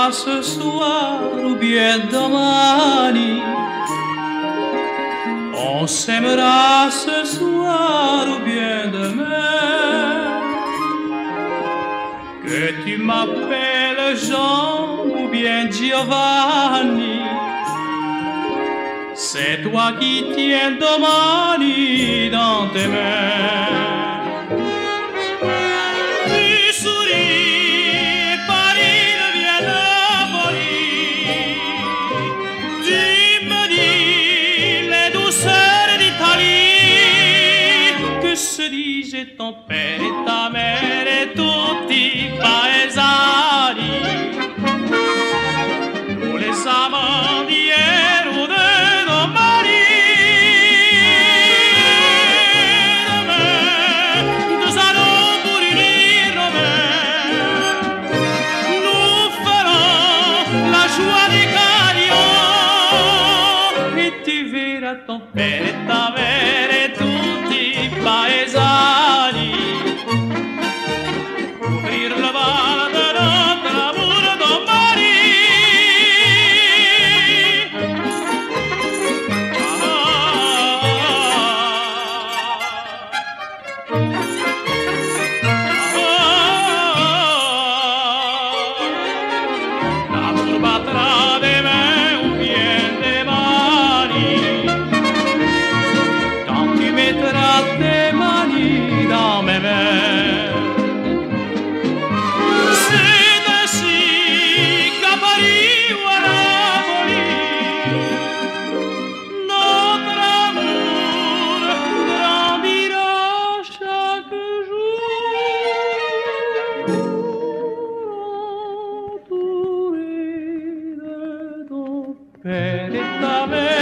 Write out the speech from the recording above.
ce soir ou bien domani. On s'aimera ce soir ou bien demain. Que tu m'appelles Jean ou bien Giovanni, c'est toi qui tiens domani dans tes mains. Tu souris, Paris devient Napoli. Tu me dis les douceurs d'Italie. Que se disaient ton père et ta mère et tutti i paesani. Nous les amants d'hier ou de domani. Demain, nous allons pour unir nos mains. Nous ferons la joie des gagnants. Et tu verras ton père et ta mère et tutti i paesani ouvrir le bal de notre amour domani. L'amour battra des mains ou bien des mani quand tu mettras tes manis dans mes mains. C'est ainsi qu'à Paris ou à Napoli, notre amour grandira chaque jour, entouré de ton père et ta mère.